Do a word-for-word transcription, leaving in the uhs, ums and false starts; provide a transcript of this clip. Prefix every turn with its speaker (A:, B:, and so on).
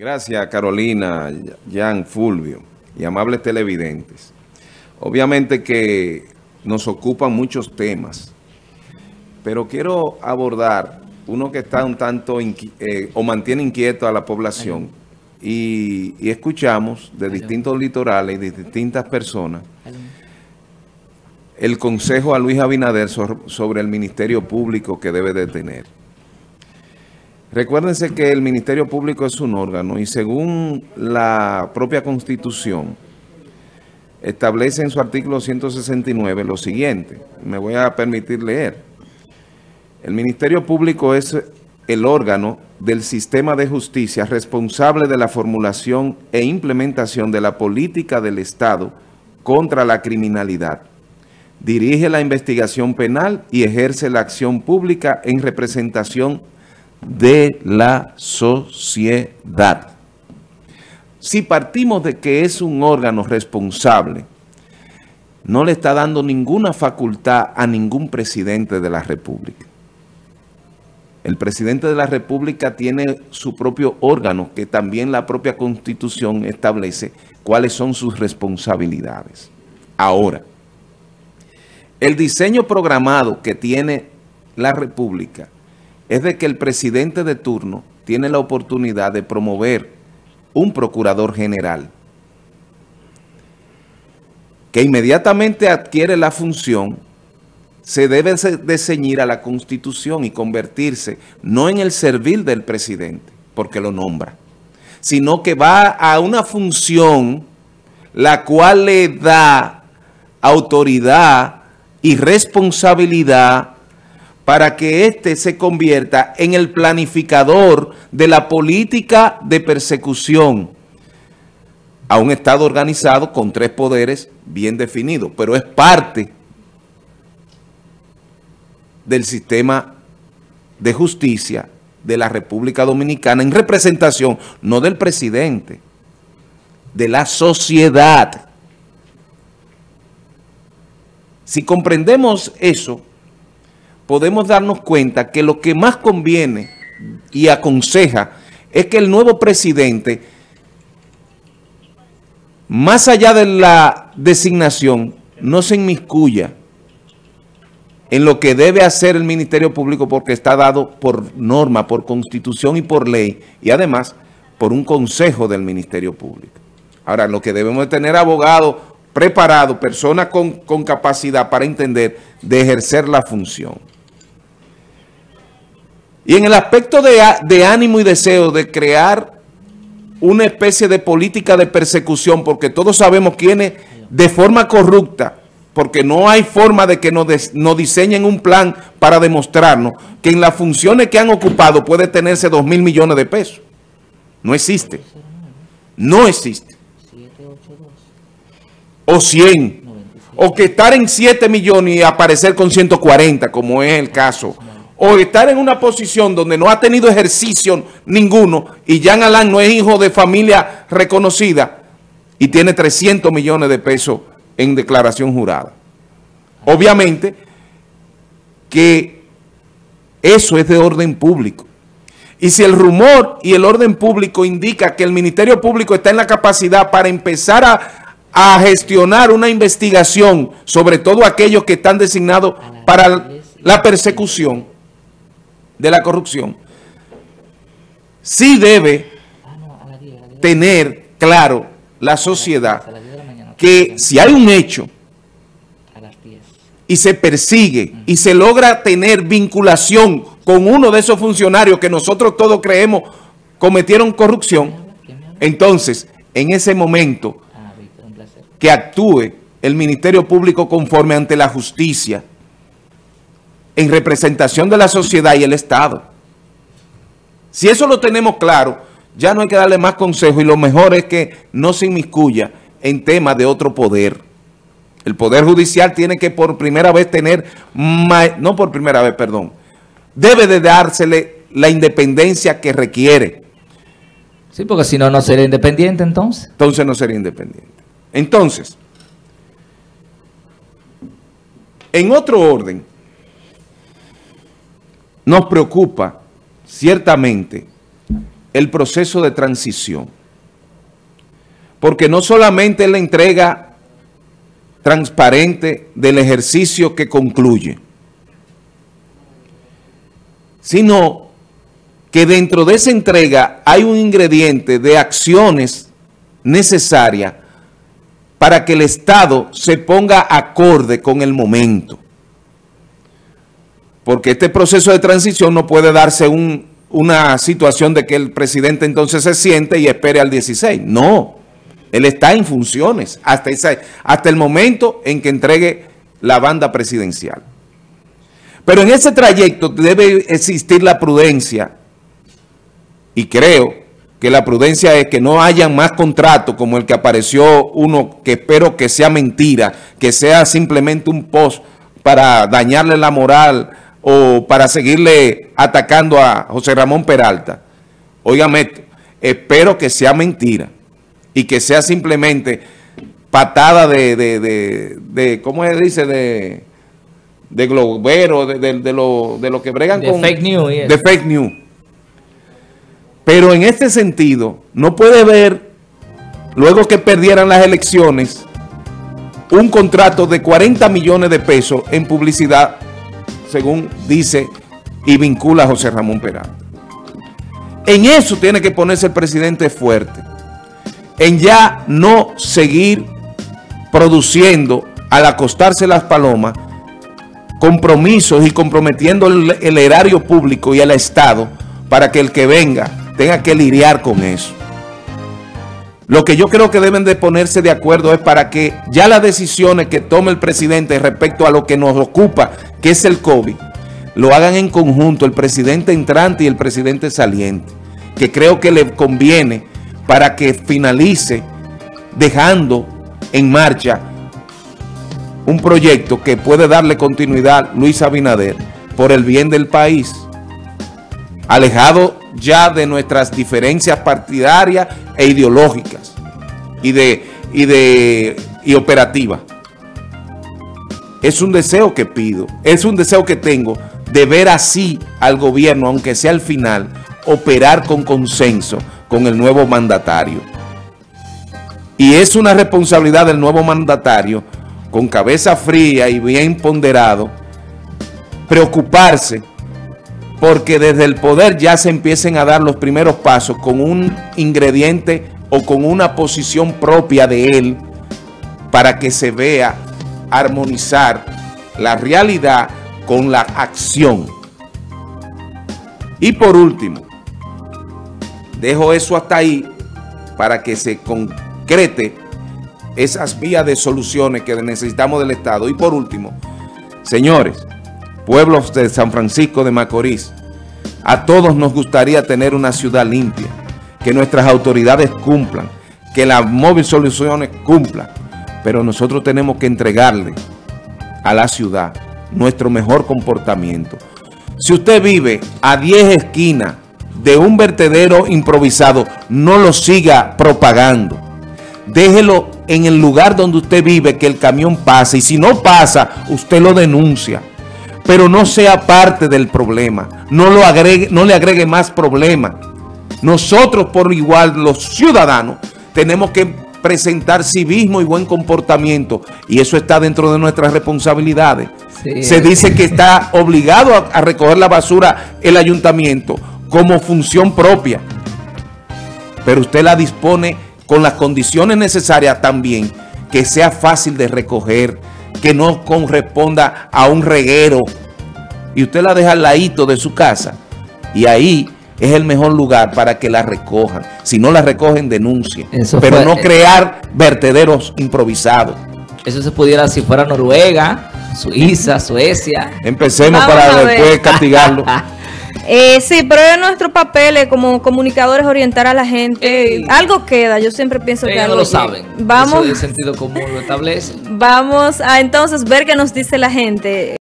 A: Gracias, Carolina, Jan, Fulvio y amables televidentes. Obviamente que nos ocupan muchos temas, pero quiero abordar uno que está un tanto eh, o mantiene inquieto a la población y, y escuchamos de distintos litorales y de distintas personas el consejo a Luis Abinader sobre el Ministerio Público que debe de tener. Recuérdense que el Ministerio Público es un órgano y según la propia Constitución establece en su artículo ciento sesenta y nueve lo siguiente. Me voy a permitir leer. El Ministerio Público es el órgano del sistema de justicia responsable de la formulación e implementación de la política del Estado contra la criminalidad. Dirige la investigación penal y ejerce la acción pública en representación de la sociedad. Si partimos de que es un órgano responsable, no le está dando ninguna facultad a ningún presidente de la República. El presidente de la República tiene su propio órgano, que también la propia Constitución establece cuáles son sus responsabilidades. Ahora, el diseño programado que tiene la República es de que el presidente de turno tiene la oportunidad de promover un procurador general que inmediatamente adquiere la función, se debe de ceñir a la Constitución y convertirse no en el servil del presidente, porque lo nombra, sino que va a una función la cual le da autoridad y responsabilidad para que éste se convierta en el planificador de la política de persecución a un Estado organizado con tres poderes bien definidos, pero es parte del sistema de justicia de la República Dominicana en representación, no del presidente, de la sociedad. Si comprendemos eso, podemos darnos cuenta que lo que más conviene y aconseja es que el nuevo presidente, más allá de la designación, no se inmiscuya en lo que debe hacer el Ministerio Público porque está dado por norma, por Constitución y por ley, y además por un consejo del Ministerio Público. Ahora, lo que debemos de tener abogados preparados, personas con, con capacidad para entender de ejercer la función. Y en el aspecto de, de ánimo y deseo de crear una especie de política de persecución, porque todos sabemos quiénes de forma corrupta, porque no hay forma de que nos, des, nos diseñen un plan para demostrarnos que en las funciones que han ocupado puede tenerse dos mil millones de pesos. No existe. No existe. O cien. O que estar en siete millones y aparecer con ciento cuarenta, como es el caso. O estar en una posición donde no ha tenido ejercicio ninguno y Jean Alain no es hijo de familia reconocida y tiene trescientos millones de pesos en declaración jurada. Obviamente que eso es de orden público. Y si el rumor y el orden público indica que el Ministerio Público está en la capacidad para empezar a, a gestionar una investigación sobre todo aquellos que están designados para la persecución de la corrupción, sí debe tener claro la sociedad que si hay un hecho y se persigue y se logra tener vinculación con uno de esos funcionarios que nosotros todos creemos cometieron corrupción, entonces en ese momento que actúe el Ministerio Público conforme ante la justicia en representación de la sociedad y el Estado. Si eso lo tenemos claro, ya no hay que darle más consejos y lo mejor es que no se inmiscuya en temas de otro poder. El Poder Judicial tiene que por primera vez tener, no por primera vez, perdón, debe de dársele la independencia que requiere.
B: Sí, porque si no, no sería independiente entonces.
A: Entonces no sería independiente. Entonces, en otro orden, nos preocupa ciertamente el proceso de transición. Porque no solamente es la entrega transparente del ejercicio que concluye, sino que dentro de esa entrega hay un ingrediente de acciones necesarias para que el Estado se ponga acorde con el momento. Porque este proceso de transición no puede darse un, una situación de que el presidente entonces se siente y espere al dieciséis. No, él está en funciones hasta, esa, hasta el momento en que entregue la banda presidencial. Pero en ese trayecto debe existir la prudencia, y creo que la prudencia es que no haya más contratos como el que apareció uno que espero que sea mentira, que sea simplemente un post para dañarle la moral o para seguirle atacando a José Ramón Peralta. Óigame esto, espero que sea mentira y que sea simplemente patada de, de, de, de ¿cómo se dice? De, de globero, de, de, de, lo, de lo que bregan
B: de
A: con...
B: fake news. Yes.
A: De fake news. Pero en este sentido, no puede haber, luego que perdieran las elecciones, un contrato de cuarenta millones de pesos en publicidad, según dice y vincula a José Ramón Peralta. En eso tiene que ponerse el presidente fuerte, en ya no seguir produciendo, al acostarse las palomas, compromisos y comprometiendo el, el erario público y el Estado para que el que venga tenga que lidiar con eso. Lo que yo creo que deben de ponerse de acuerdo es para que ya las decisiones que tome el presidente respecto a lo que nos ocupa, que es el COVID, lo hagan en conjunto el presidente entrante y el presidente saliente, que creo que le conviene para que finalice dejando en marcha un proyecto que puede darle continuidad Luis Abinader por el bien del país, alejado ya de nuestras diferencias partidarias e ideológicas y de y de y operativas. Es un deseo que pido, es un deseo que tengo de ver así al gobierno, aunque sea al final, operar con consenso con el nuevo mandatario. Y es una responsabilidad del nuevo mandatario, con cabeza fría y bien ponderado, preocuparse porque desde el poder ya se empiecen a dar los primeros pasos con un ingrediente o con una posición propia de él para que se vea armonizar la realidad con la acción. Y por último, dejo eso hasta ahí para que se concrete esas vías de soluciones que necesitamos del Estado. Y por último, señores, pueblos de San Francisco de Macorís, a todos nos gustaría tener una ciudad limpia, que nuestras autoridades cumplan, que las Móvil Soluciones cumplan, pero nosotros tenemos que entregarle a la ciudad nuestro mejor comportamiento. Si usted vive a diez esquinas de un vertedero improvisado, no lo siga propagando. Déjelo en el lugar donde usted vive, que el camión pase, y si no pasa, usted lo denuncia. Pero no sea parte del problema, no, lo agregue, no le agregue más problema. Nosotros por igual, los ciudadanos, tenemos que presentar civismo y buen comportamiento, y eso está dentro de nuestras responsabilidades. Sí. Se dice que está obligado a, a recoger la basura el ayuntamiento como función propia, pero usted la dispone con las condiciones necesarias también, que sea fácil de recoger, que no corresponda a un reguero, y usted la deja al ladito de su casa, y ahí es el mejor lugar para que la recojan. Si no la recogen, denuncien, eso pero fue, no crear vertederos improvisados.
B: Eso se pudiera si fuera Noruega, Suiza, Suecia.
A: Empecemos Vamos para después castigarlo.
C: Eh, sí, pero es nuestro papel eh, como comunicadores orientar a la gente. Eh, algo queda, yo siempre pienso que algo
B: no lo saben.
C: Vamos,
B: eso de sentido común lo establece.
C: Vamos a entonces ver qué nos dice la gente.